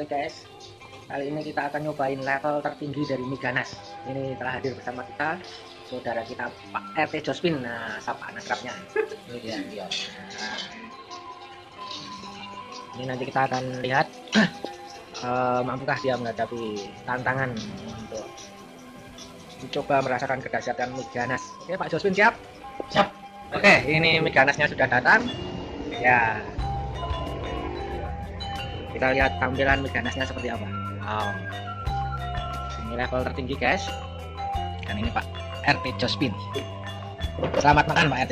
guys. Kali ini kita akan nyobain level tertinggi dari mie ganas. Ini telah hadir bersama kita saudara kita Pak RT Jospin. Nah, siapa akrabnya? Ini dia. Nah, ini nanti kita akan lihat mampukah dia menghadapi tantangan untuk mencoba merasakan kedahsyatan mie ganas. Oke, Pak Jospin siap? Siap. Oke, ini mie ganasnya sudah datang. Ya. Kita lihat tampilan mie ganasnya seperti apa. Wow. Ini level tertinggi, guys. Dan ini Pak RT Jospin. Selamat makan, Pak RT.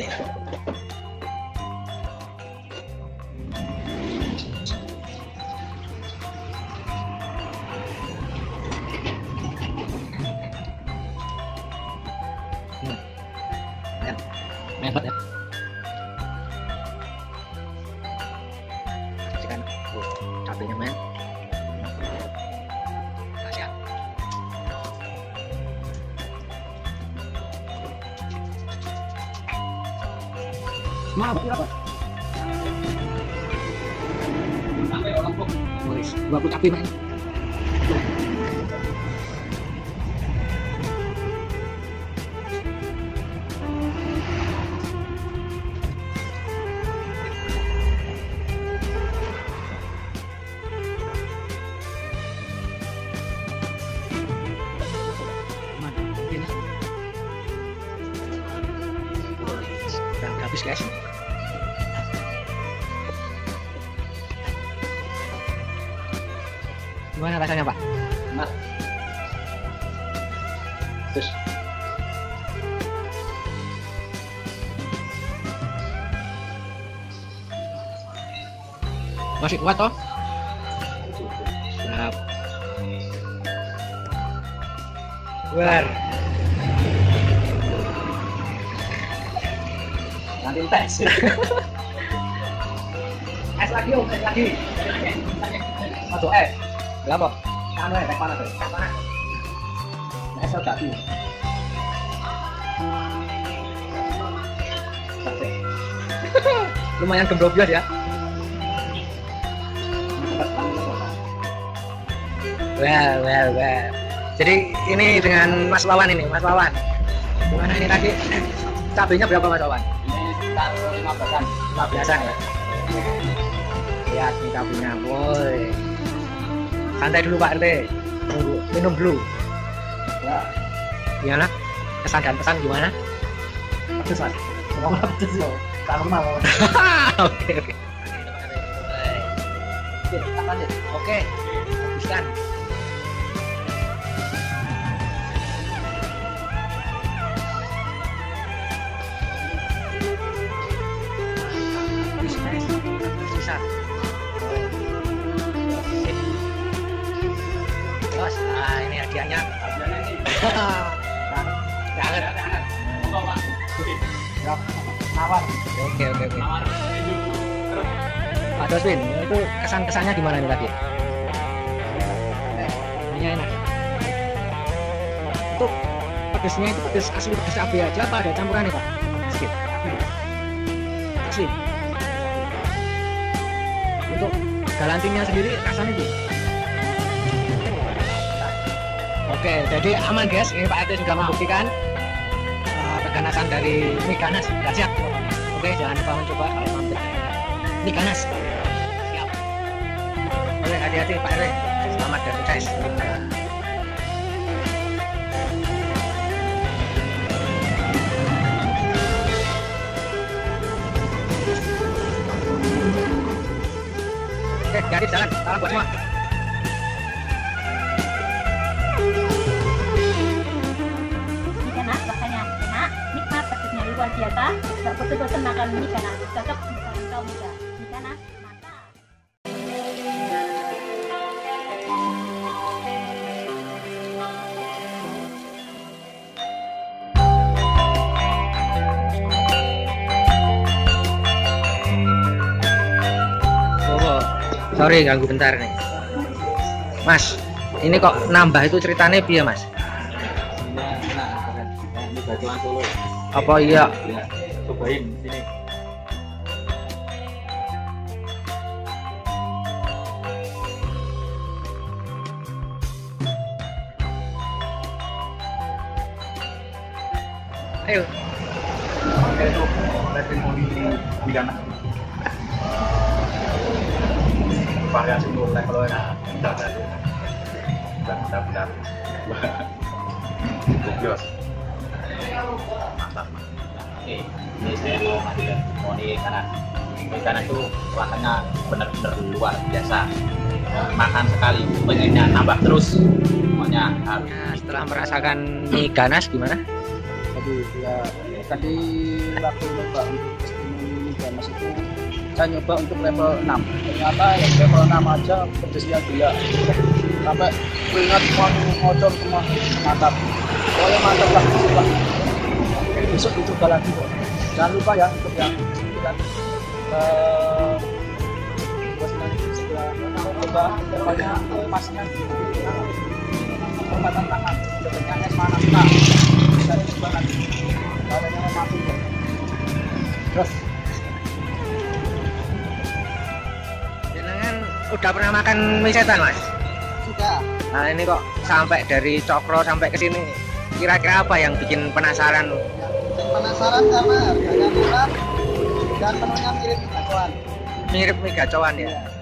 Ya. Mepet ya. Saksikan cabenya, men. Siap. Maaf, berapa? Sampai orang kok. Boris, 20 cabai, men. Udah habis, guys. Gimana rasanya, Pak? Enak. Terus Masih kuat toh? Siap. Keluar. nanti tes. Es lagi om, es lagi. Masuk es. Berapa? Anu es panas tuh. Panas. Es lagi. Lumayan gembrobios ya. Well. Jadi ini dengan Mas Wawan ini, Mas Wawan. Gimana ini tadi? Cabenya berapa, Mas Wawan? Ini sekitar 15-an. 15-an ya. Lihat nih cabenya, boy. Santai dulu Pak RT. Tunggu, minum dulu. Ya, Gimana? Kesan dan pesan gimana? pedes mas. Ngomong pedes loh. Tak normal. Oke. Oke, tak lanjut. Oke. Habiskan. Sisa. Bos, nah ini hadiahnya. Jangan. Nawar. Oke. Nawar. Pak Jospin, itu kesan-kesannya gimana nih tadi? Ini enak. Itu pedesnya itu pedes asli pedes cabai aja apa ada campurannya Pak? Sedikit. Asli. Untuk galantinya sendiri rasanya gitu. Oke, jadi aman guys. Ini Pak RT sudah membuktikan keganasan dari mie ganas. Sudah siap. Oke, jangan lupa mencoba kalau mampir mie ganas. Siap. Oke, hati-hati Pak RT. Selamat dan sukses. Oke, jadi jalan. Salam buat semua. Mie ganas rasanya enak, nikmat, pedasnya luar biasa. Betul-betul makan mie ganas, cocok untuk kaum muda. Mie ganas, mantap. Oh, sorry ganggu bentar nih. Mas, ini kok nambah itu ceritanya piye, Mas? Ini batuan Solo. Apa iya? Ya, cobain sini. Ayo. Itu testimoni di Ganas. Variasi untuk levelnya benar-benar Gugyos. Mantap. Ini saya mau moni karena ikan itu rasanya benar-benar luar biasa. Makan sekali, pengennya nambah terus. Semuanya harus. Nah, setelah merasakan mie ganas gimana? Aduh, ya tadi waktu nyoba untuk testimoni ganas itu saya nyoba untuk level 6. Ternyata yang level 6 aja pedesnya gila. Sampai ingat semua ngocor semua mantap. Pokoknya mantap lah, besok. Besok dicoba lagi kok. Jangan lupa ya untuk yang kan coba pokoknya pasnya tempatan tangan sebenarnya es mana kita bisa coba lagi badannya mati kok. Terus Jenengan udah pernah makan mie setan, Mas? sudah Nah, ini kok sampai dari Cokro sampai ke sini. Kira-kira apa yang bikin penasaran? penasaran karena harganya murah dan menunya mirip gacoan. Mirip mie gacoan ya?